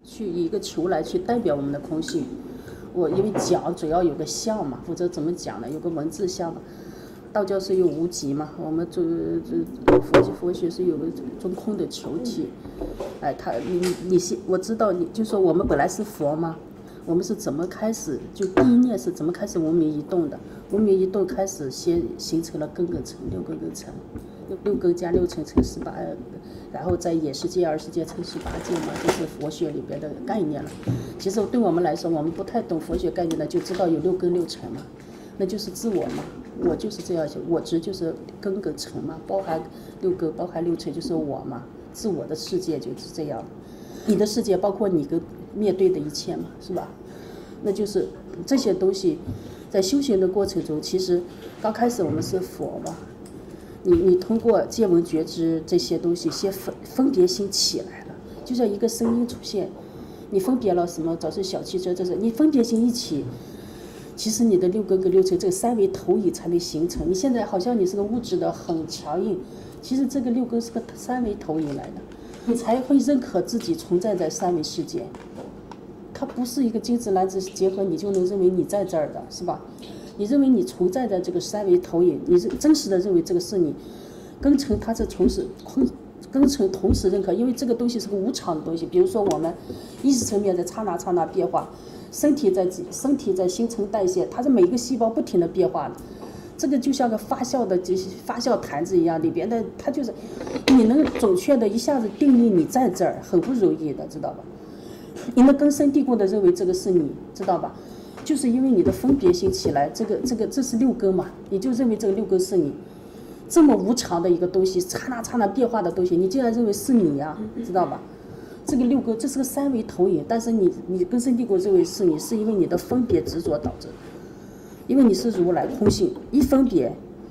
去以一个球来去代表我们的空性。我因为讲主要有个像嘛，否则怎么讲呢？有个文字像嘛。道教是有无极嘛，我们佛学是有个中空的球体。哎，我知道你就说我们本来是佛嘛，我们是怎么开始就第一念是怎么开始无名移动的？无名移动开始先形成了根根尘，6根根尘，6根加6尘乘18，然后在也世界、2世界乘18界嘛，这是佛学里边的概念了。其实对我们来说，我们不太懂佛学概念的，就知道有6根6尘嘛，那就是自我嘛。我就是这样，我执就是根根尘嘛，包含6根，包含6尘就是我嘛，自我的世界就是这样。你的世界包括你跟面对的一切嘛，是吧？那就是这些东西，在修行的过程中，其实刚开始我们是佛嘛，你通过见闻觉知这些东西，先分别心起来了，就像一个声音出现，你分别了什么？早是小汽车，这是你分别心一起。其实你的6根跟6尘这个3维投影才能形成。你现在好像你是个物质的很强硬，其实这个6根是个3维投影来的，你才会认可自己存在在3维世界。它不是一个精子卵子结合，你就能认为你在这儿的，是吧？你认为你存在在这个3维投影，你是真实的认为这个是你。根尘它是同时认可，因为这个东西是个无常的东西。比如说我们意识层面在刹那变化。身体在新陈代谢，它是每个细胞不停的变化的，这个就像个发酵坛子一样，里边的它就是你能准确的一下子定义你在这儿，很不容易的，知道吧？你能根深蒂固的认为这个是你，知道吧？就是因为你的分别心起来，这是6根嘛，你就认为这个6根是你，这么无常的一个东西，刹那变化的东西，你竟然认为是你呀，知道吧？这个6根这是个3维投影，但是你根深蒂固认为是你，是因为你的分别执着导致，因为你是如来空性，一分别，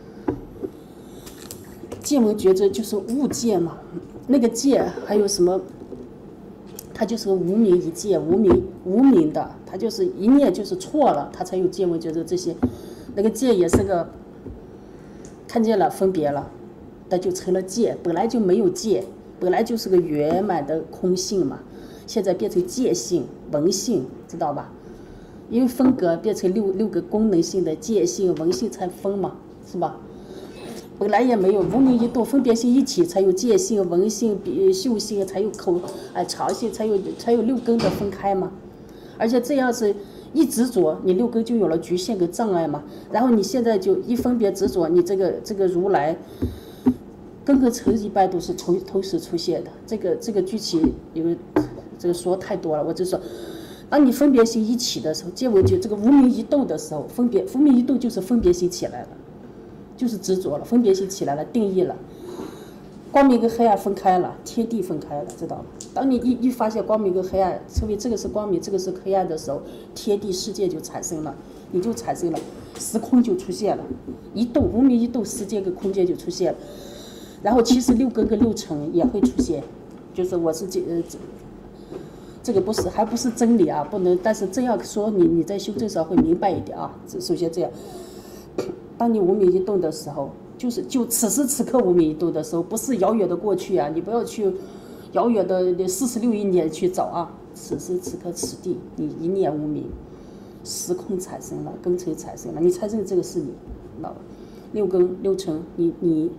见闻觉知就是物界嘛，那个界还有什么？它就是个无明一界，无明的，它就是一念就是错了，它才有见闻觉知这些，那个界也是个看见了分别了，那就成了界，本来就没有界。本来就是个圆满的空性嘛，现在变成界性、闻性，知道吧？因为分隔变成六个功能性的界性、闻性才分嘛，是吧？本来也没有无明一动，分别性一起才有界性、闻性、嗅性，才有尝性，才有6根的分开嘛。而且这样是一执着，你6根就有了局限跟障碍嘛。然后你现在就一分别执着，你这个如来。根根尘一般都是同时出现的，这个具体因为这个说太多了，我就说，当你分别心一起的时候，见闻觉这个无明一动的时候，分明一动就是分别心起来了，就是执着了，分别心起来了，定义了，光明跟黑暗分开了，天地分开了，知道吗？当你一发现光明跟黑暗成为这个是光明，这个是黑暗的时候，天地世界就产生了，你就产生了，时空就出现了，一动无明一动，时间跟空间就出现了。然后其实6根跟6尘也会出现，就是我是这个还不是真理啊，不能。但是这样说你在修正上会明白一点啊。首先这样，当你无明一动的时候，就此时此刻无明一动的时候，不是遥远的过去啊，你不要去遥远的46亿年去找啊。此时此刻此地，你一念无明，时空产生了，根尘产生了，你才认这个是你，知道吧？6根6尘，你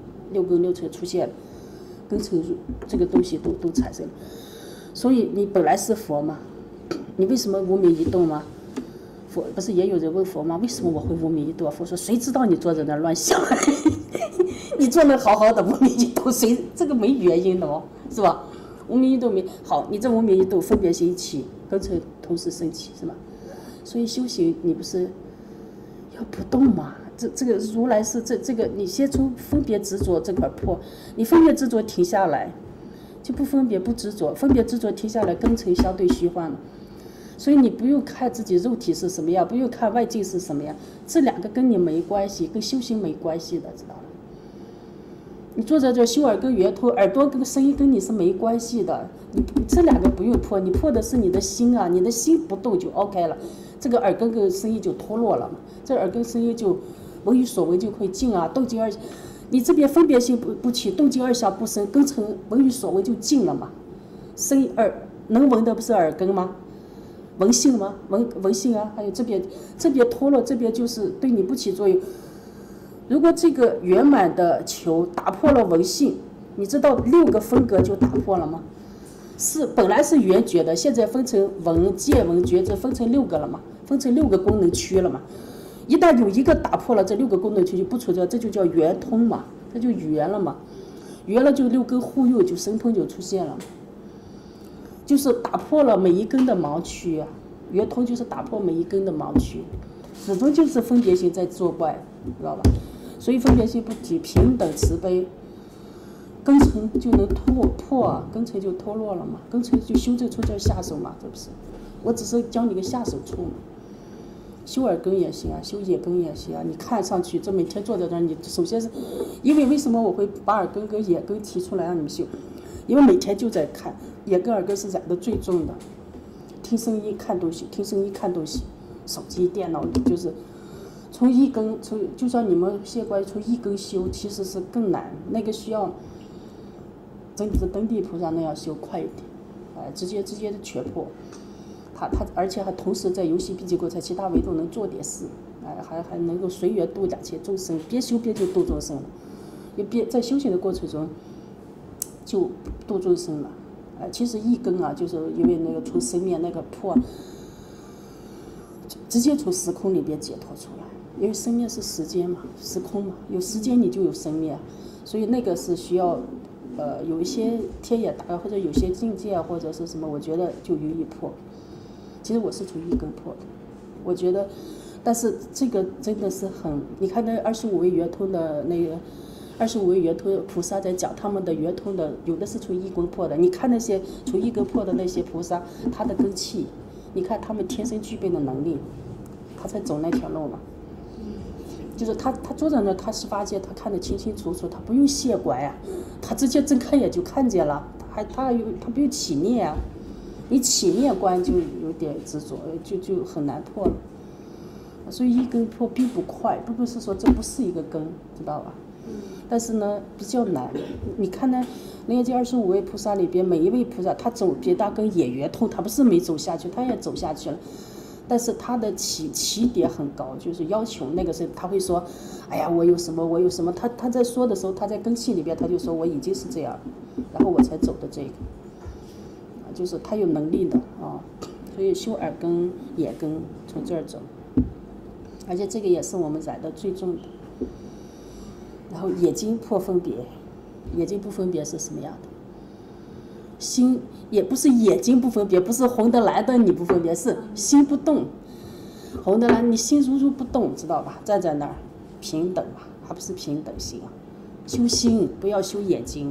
6根6尘出现了，根尘这个东西都产生了，所以你本来是佛嘛，你为什么无明一动吗？佛不是也有人问佛吗？为什么我会无明一动？佛说谁知道你坐在那乱想，你坐那好好的无明一动，这个没原因的哦，是吧？无明一动没好，你这无明一动分别心一起，根尘同时升起，是吧？所以修行你不是要不动吗？这个如来是这个，你先从分别执着这块破，你分别执着停下来，就不分别不执着，分别执着停下来，根尘相对虚幻了。所以你不用看自己肉体是什么样，不用看外境是什么样，这2个跟你没关系，跟修行没关系的，知道吗？你坐在这修耳根圆通，耳朵跟声音跟你是没关系的，你这2个不用破，你破的是你的心啊，你的心不动就 OK 了，这个耳根跟声音就脱落了嘛，这耳根声音就闻于所闻就会静啊，动静二，你这边分别心不起，动静二相不生，根尘闻于所闻就静了嘛，声能闻的不是耳根吗？闻性吗？闻性啊，还有这边脱落，这边就是对你不起作用。如果这个圆满的球打破了闻性，你知道6个分隔就打破了吗？本来是圆觉的，现在分成闻、见、闻、觉，这分成6个了嘛，分成6个功能区了嘛。一旦有一个打破了，这6个功能区就不存在，这就叫圆通嘛，这就圆了嘛。圆了就6根互用，就神通就出现了，就是打破了每一根的盲区啊。圆通就是打破每一根的盲区，始终就是分别心在作怪，知道吧？所以分别心不提，平等慈悲，根尘就能破啊，根尘就脱落了嘛，根尘就修正出叫下手嘛，这不是？我只是教你个下手处嘛。修耳根也行啊，修眼根也行啊。你看上去这每天坐在这儿，你首先是，因为什么我会把耳根跟眼根提出来让你们修？因为每天就在看，眼跟耳根是染的最重的。听声音看东西，听声音看东西，手机、电脑就是从一根就像你们谢观从一根修，其实是更难，那个需要真的是登地菩萨那样修快一点，直接的全破。他而且还同时在游戏毕竟过，在其他维度能做点事，还能够随缘度2000众生，边修边就度众生了，也边在修行的过程中就度众生了。其实一根啊，就是因为那个从生灭那个破，直接从时空里边解脱出来，因为生灭是时间嘛，时空嘛，有时间你就有生灭，所以那个是需要，有一些天眼大或者有些境界或者是什么，我觉得就予以破。其实我是从一根破的，我觉得，但是这个真的是很，你看那25位圆通的那个。25位圆通菩萨在讲他们的圆通的，有的是从一根破的。你看那些从一根破的那些菩萨，他的根气，你看他们天生具备的能力，他才走那条路嘛。就是他坐在那，他18界，他看得清清楚楚，他不用谢观呀，他直接睁开眼就看见了，他不用起念啊，你起念观就有点执着，就很难破了。所以一根破并不快，并不是说这不是一个根，知道吧？但是呢，比较难。你看呢，那这25位菩萨里边，每一位菩萨他走别大跟也圆通，他不是没走下去，他也走下去了。但是他的起点很高，就是要求那个是他会说，哎呀，我有什么，他在说的时候，他在根器里边他就说我已经是这样，然后我才走的这个，就是他有能力的啊，所以修耳根、眼根从这儿走，而且这个也是我们染的最重的。然后眼睛破分别，眼睛不分别是什么样的？心也不是眼睛不分别，不是红的蓝的你不分别，是心不动。红的蓝，你心如不动，知道吧？站在那儿，平等嘛，还不是平等心啊？修心，不要修眼睛。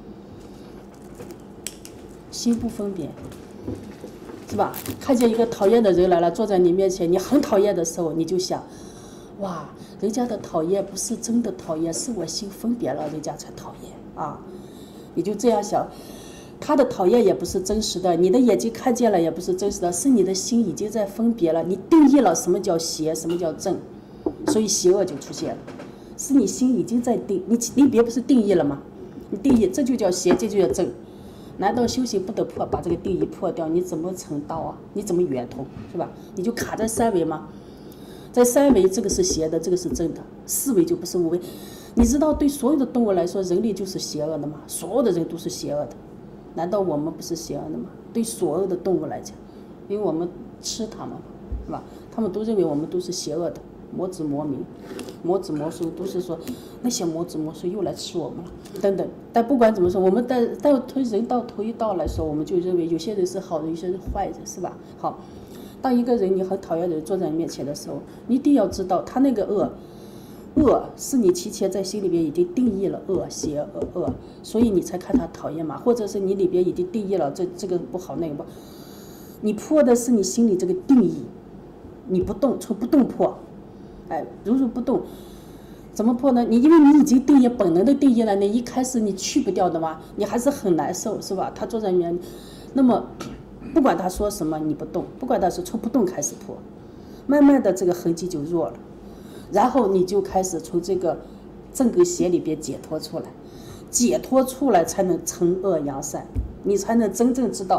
心不分别，是吧？看见一个讨厌的人来了，坐在你面前，你很讨厌的时候，你就想，哇。人家的讨厌不是真的讨厌，是我心分别了，人家才讨厌啊！你就这样想，他的讨厌也不是真实的，你的眼睛看见了也不是真实的，是你的心已经在分别了，你定义了什么叫邪，什么叫正，所以邪恶就出现了。是你心已经在定，你别不是定义了吗？你定义这就叫邪，这就叫正。难道修行不得破，把这个定义破掉？你怎么成道啊？你怎么圆通，是吧？你就卡在3维吗？在3维，这个是邪的，这个是正的；4维就不是5维。你知道，对所有的动物来说，人类就是邪恶的吗？所有的人都是邪恶的，难道我们不是邪恶的吗？对所有的动物来讲，因为我们吃它们，是吧？他们都认为我们都是邪恶的，魔子魔民、魔子魔孙，都是说那些魔子魔孙又来吃我们了，等等。但不管怎么说，我们但推人到头一道来说，我们就认为有些人是好人，有些人是坏人，是吧？好。当一个人你很讨厌的人坐在你面前的时候，你一定要知道他那个恶是你提前在心里边已经定义了恶邪恶，所以你才看他讨厌嘛，或者是你里边已经定义了这个不好那个不好，你破的是你心里这个定义，你不动，从不动破，如不动，怎么破呢？因为你已经定义本能的定义了，你一开始你去不掉的嘛，你还是很难受，是吧？他坐在里面，那么。不管他说什么，你不动，不管他是从不动开始破，慢慢的这个痕迹就弱了，然后你就开始从这个正跟邪里边解脱出来，解脱出来才能惩恶扬善，你才能真正知道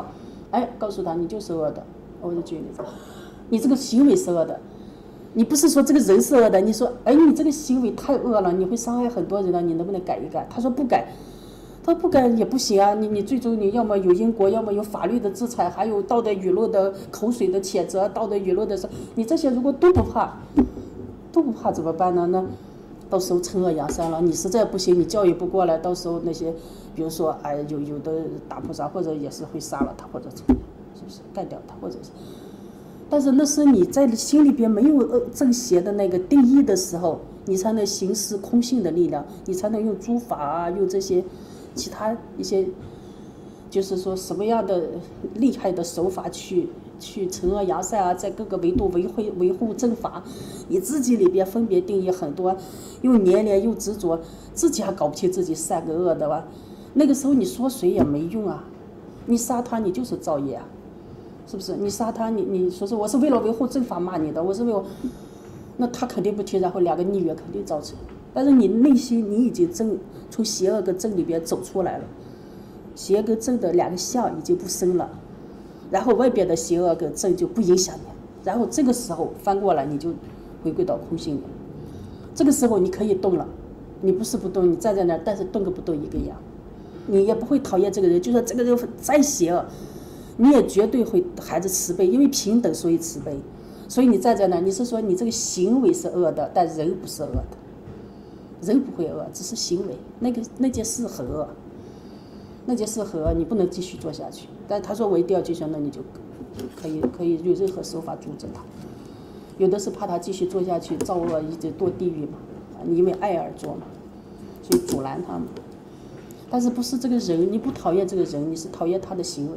哎，告诉他你就是恶的。我就举例子，你这个行为是恶的，你不是说这个人是恶的，你说哎你这个行为太恶了，你会伤害很多人了，你能不能改一改？他说不改。他不改也不行啊，你最终你要么有因果，要么有法律的制裁，还有道德舆论的口水的谴责，道德舆论的你这些如果都不怕怎么办呢？那到时候惩恶扬善了，你实在不行，你教育不过来，到时候那些比如说哎有的大菩萨或者也是会杀了他，或者怎么样，是不是干掉他，或者是，但是那是你在心里边没有正邪的那个定义的时候，你才能行使空性的力量，你才能用诸法啊，用这些。其他一些，就是说什么样的厉害的手法去惩恶扬善啊，在各个维度维护正法，你自己里边分别定义很多，又黏连又执着，自己还搞不清自己善跟恶的吧？那个时候你说谁也没用啊，你杀他你就是造业啊，是不是？你杀他你说是我是为了维护正法骂你的，我是为了，那他肯定不听，然后两个逆缘肯定造成。但是你内心你已经从邪恶跟正里边走出来了，邪跟正的两个相已经不生了，然后外边的邪恶跟正就不影响你，然后这个时候翻过来你就回归到空性里，这个时候你可以动了，你不是不动，你站在那儿，但是动跟不动一个样，你也不会讨厌这个人，就算这个人再邪恶，你也绝对会孩子慈悲，因为平等所以慈悲，所以你站在那儿，你是说你这个行为是恶的，但人不是恶的。人不会恶，只是行为，那件事很恶，那件事很恶，你不能继续做下去。但他说我一定要继续，那你就可以用任何手法阻止他。有的是怕他继续做下去，造恶一直堕地狱嘛，你因为爱而做嘛，所以阻拦他嘛。但是不是这个人，你不讨厌这个人，你是讨厌他的行为。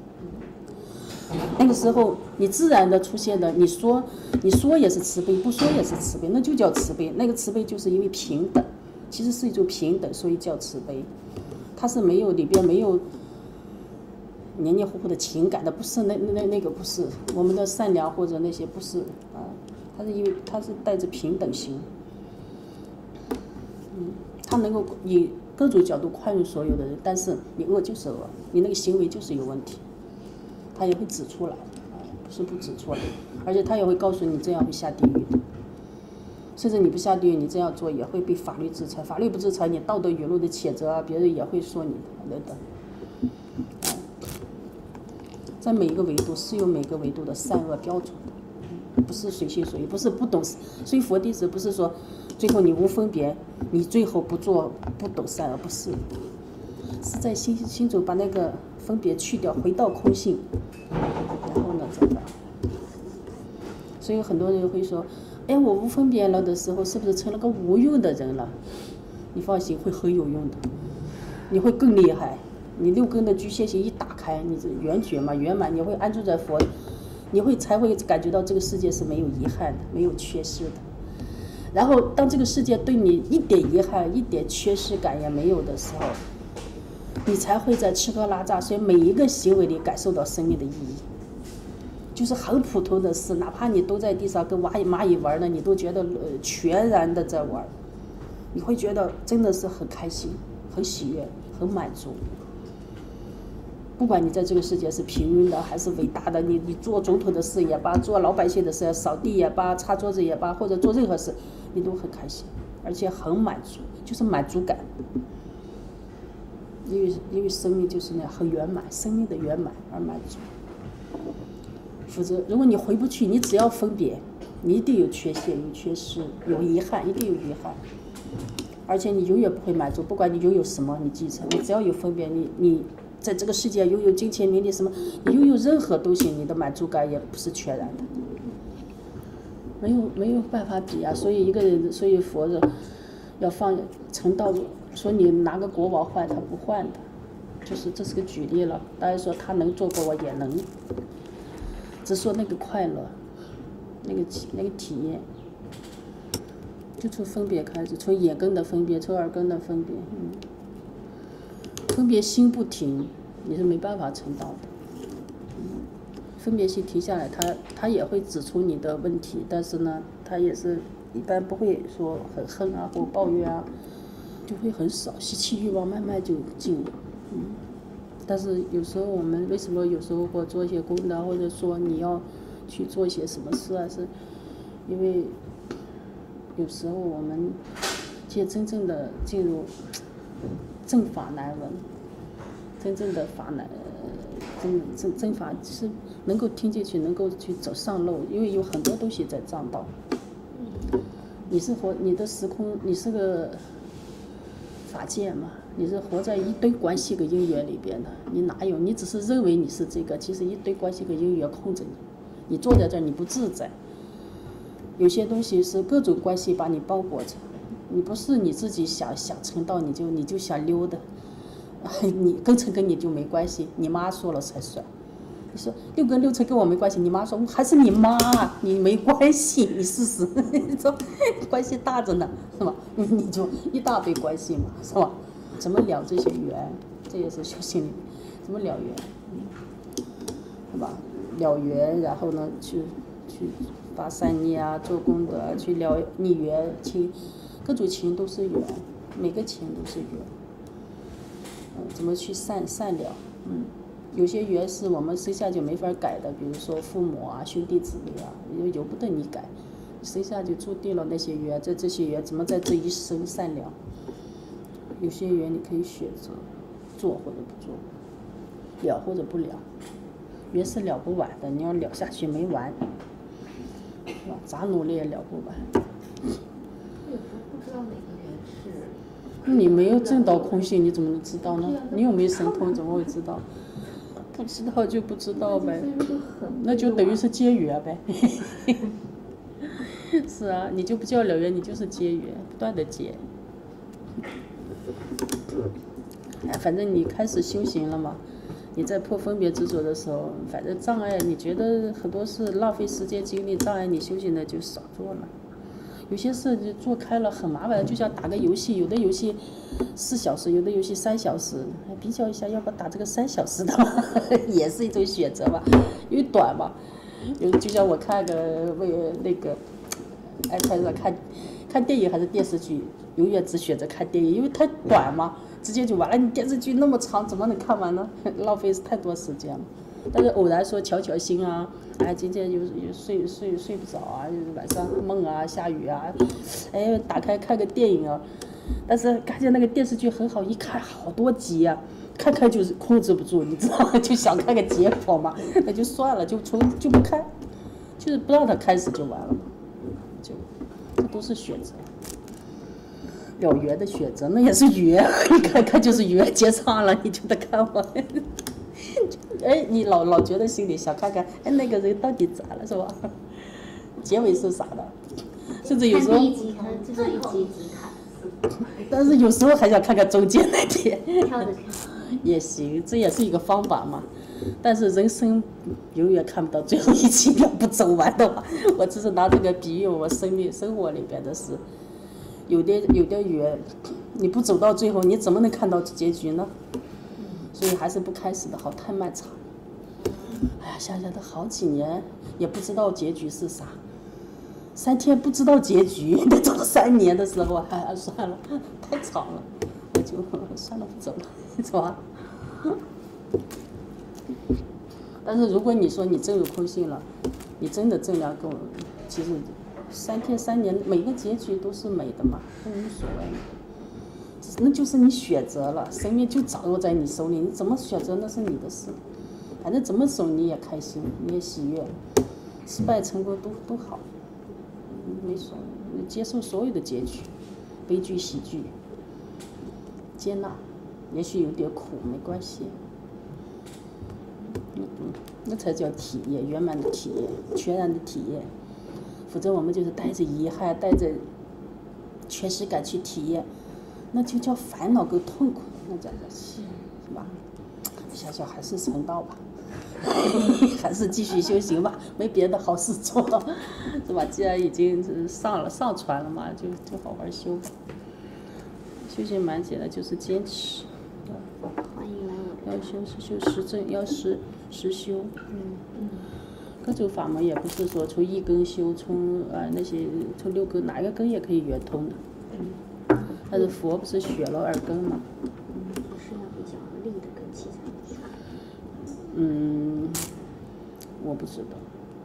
那个时候你自然的出现的，你说也是慈悲，不说也是慈悲，那就叫慈悲。那个慈悲就是因为平等，其实是一种平等，所以叫慈悲。它是没有里边没有黏黏糊糊的情感的，不是那个不是我们的善良或者那些不是啊，它是因为它是带着平等心，它能够以各种角度宽容所有的人，但是你恶就是恶，你那个行为就是有问题。他也会指出来，不是不指出来，而且他也会告诉你这样会下地狱的，甚至你不下地狱，你这样做也会被法律制裁，法律不制裁你，道德舆论的谴责啊，别人也会说你等等。在每一个维度是有每个维度的善恶标准的，不是随心所欲，不是不懂。所以佛弟子不是说最后你无分别，你最后不懂善恶，不是，是在心中把那个分别去掉，回到空性，然后呢再办。所以很多人会说，哎，我无分别了的时候，是不是成了个无用的人了？你放心，会很有用的，你会更厉害。你六根的局限性一打开，你这圆觉嘛圆满，你会安住在佛，才会感觉到这个世界是没有遗憾的，没有缺失的。然后当这个世界对你一点遗憾、一点缺失感也没有的时候，你才会在吃喝拉撒睡每一个行为里感受到生命的意义。就是很普通的事，哪怕你都在地上跟蚂蚁玩呢，你都觉得全然的在玩，你会觉得真的是很开心、很喜悦、很满足。不管你在这个世界是平庸的还是伟大的，你做总统的事也罢，做老百姓的事，扫地也罢，擦桌子也罢，或者做任何事，你都很开心，而且很满足，就是满足感。因为生命就是那样很圆满，生命的圆满而满足。否则，如果你回不去，你只要分别，你一定有缺陷、有缺失、有遗憾，一定有遗憾。而且你永远不会满足，不管你拥有什么，你继承，你只要有分别，你在这个世界拥有金钱、名利什么，你拥有任何东西，你的满足感也不是全然的，没有办法比啊。所以一个人，所以佛子要放成道，说你拿个国宝换，他不换的，就是这是个举例了。大家说他能做过，我也能。只说那个快乐，那个体验，就从分别开始，从眼根的分别，从耳根的分别，分别心不停，你是没办法成道的。分别心停下来，他也会指出你的问题，但是呢，他也是一般不会说很恨啊或抱怨啊，就会很少，习气欲望慢慢就尽了。 但是有时候我们为什么有时候或做一些功德，或者说你要去做一些什么事啊，是因为有时候我们其实真正的进入正法难闻，真正的法难，正法是能够听进去，能够去走上路，因为有很多东西在障道。你的时空，你是个法界嘛，你是活在一堆关系和因缘里边的，你哪有？你只是认为你是这个，其实一堆关系和因缘控制你，你坐在这儿你不自在。有些东西是各种关系把你包裹着，你不是你自己想成道，你就想溜达，你跟成跟你就没关系，你妈说了才算。你说六成跟我没关系，你妈说还是你妈，你没关系，你试试，你说关系大着呢，是吧？你就一大堆关系嘛，是吧？怎么了这些缘？这也是修行里怎么了缘，是吧？了缘，然后呢，去发善念啊，做功德啊，去了逆缘情，各种情都是缘，每个情都是缘。怎么去善了？有些缘是我们生下就没法改的，比如说父母啊、兄弟姊妹啊，由不得你改，生下就注定了那些缘，这些缘怎么在这一生善良？有些缘你可以选择做或者不做，了或者不了，缘是了不完的，你要了下去没完，是吧？咋努力也了不完。 有时候不知道哪个缘是。 你没有证到空性，你怎么能知道呢？你又没神通，怎么会知道？不知道就不知道呗，那就等于是结缘呗。是啊，你就不叫了缘，你就是结缘，不断的结。反正你开始修行了嘛，你在破分别执着的时候，反正障碍你觉得很多是浪费时间精力，障碍你修行的就少做了。有些事就做开了很麻烦，就像打个游戏，有的游戏4小时，有的游戏3小时，比较一下，要不打这个3小时的也是一种选择吧，因为短嘛。就像我看个那个 iPad 上看电影还是电视剧，永远只选择看电影，因为太短嘛，直接就完了。你电视剧那么长，怎么能看完呢？浪费太多时间了。但是偶然说调心啊，今天又睡不着啊，晚上梦啊，下雨啊，打开看个电影啊，但是看见那个电视剧很好，一看好多集啊，看就是控制不住，你知道吗？就想看个结果嘛，那就算了，就不看，就是不让它开始就完了，这都是选择。了缘的选择，那也是缘，一看就是缘结上了，你就得看完。你老觉得心里想看看，那个人到底咋了，是吧？结尾是啥的？甚至有时候， 第一集看，最后一集看。 但是有时候还想看看中间那点。 跳着看。 也行，这也是一个方法嘛。但是人生永远看不到最后一集，要不走完的话，我只是拿这个比喻我生活里边的事。有的缘，你不走到最后，你怎么能看到结局呢？所以还是不开始的好，太漫长。哎呀，想想都好几年，也不知道结局是啥。3天不知道结局，得走3年的时候，算了，太长了，我就算了，不走了，是吧？但是如果你说你证入空性了，你真的证量够了，其实3天3年，每个结局都是美的嘛，都无所谓。那就是你选择了，生命就掌握在你手里，你怎么选择那是你的事，反正怎么走你也开心，你也喜悦，失败成功都好，没所谓，接受所有的结局，悲剧喜剧，接纳，也许有点苦没关系，那才叫体验，圆满的体验，全然的体验，否则我们就是带着遗憾，带着缺失感去体验。那就叫烦恼跟痛苦，那叫是吧？想想还是成道吧，还是继续修行吧，没别的好事做，是吧？既然已经上传了嘛，就好好修吧。修行蛮简单，就是坚持。 欢迎来我要修是修实证，要实修。各种法门也不是说从1根修，从那些从6根哪一个根也可以圆通的。但是佛不是学了2根吗？ 不是要比较利的根器才能学。 我不知道。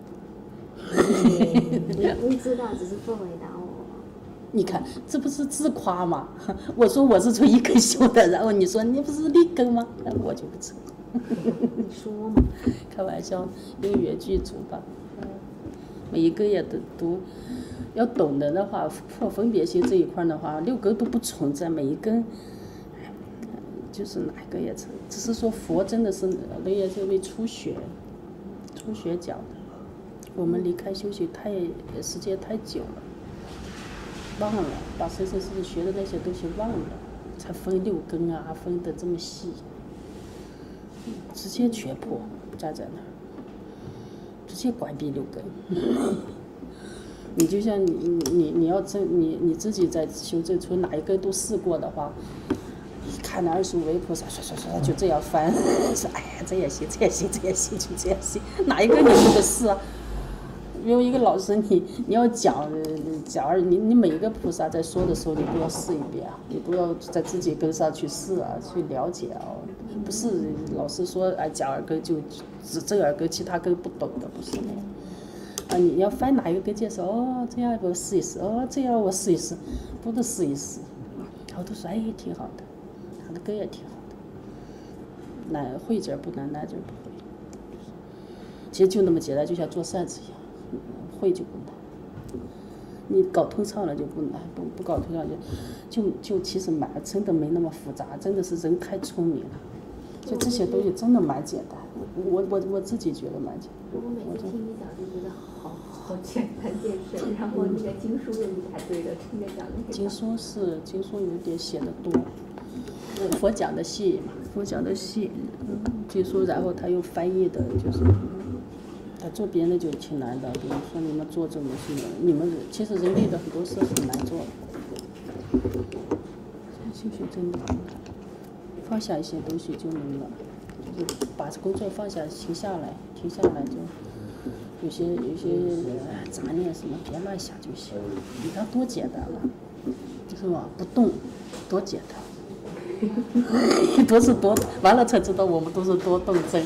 你知道，只是不回答我。 你看，这不是自夸吗？我说我是从一根修的，然后你说你不是立根吗？我就不知道。 你说嘛？ 开玩笑，有缘具足吧。每一个也都要懂得的话，破分别心这一块的话，6根都不存在，每一根就是哪一个也成。只是说佛真的是那也是为初学讲的。我们离开修行时间太久了，忘了把生生世世学的那些东西忘了，才分6根啊，分得这么细，直接全破站在那儿，直接关闭6根。你就像你要你自己在修正出哪一根都试过的话，看那25位菩萨刷就这样翻，说哎呀这也行这也行这也行就这样行，哪一个你不得试啊？因为一个老师你要讲你每一个菩萨在说的时候，你都要试一遍啊，你都要在自己根上去试啊，去了解啊，不是老师说哎讲耳根就只正耳根，其他根不懂的，不是那样啊。你要翻哪一个根介绍哦，这样我试一试哦，这样我试一试，都得试一试。然后都说哎挺好的，他的根也挺好的，难会点不难，难点不会。其实就那么简单，就像做扇子一样。会就不难，你搞通畅了就不难，不搞通畅就其实真的没那么复杂，真的是人太聪明了，就这些东西真的蛮简单，我自己觉得蛮简单。 我每次听你讲就觉得好简单健身，然后那个经书又一大堆的，听着讲那个。 经书有点写的多，佛讲的细嘛，佛讲的细，经书然后他又翻译的，就是。他做别的就挺难的，比如说你们做这种事，你们其实人类的很多事很难做的。修行真的很难，放下一些东西就能了，就是把工作放下，停下来就有些杂念什么别乱想就行。你看多简单了，是吧？不动，多简单。都是多完了才知道我们都是多动症。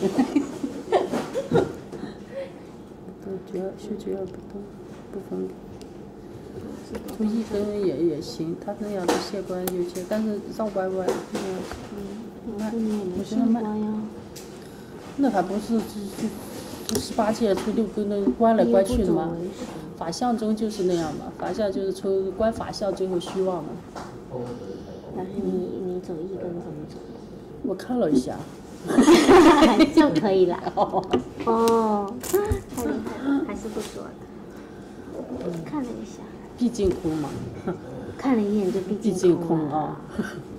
修觉不动，不分别，从一根也行，他那样的谢观有些，但是绕歪歪，我觉得慢。那还不是就18界出6根的关来关去的吗？法相中就是那样嘛，法相就是从观法相最后虚妄嘛。 然后你走一根怎么走？ 我看了一下。 就可以了。哦，太厉害了，还是不说了。看了一下。 毕竟空嘛。 看了一眼就毕竟空啊。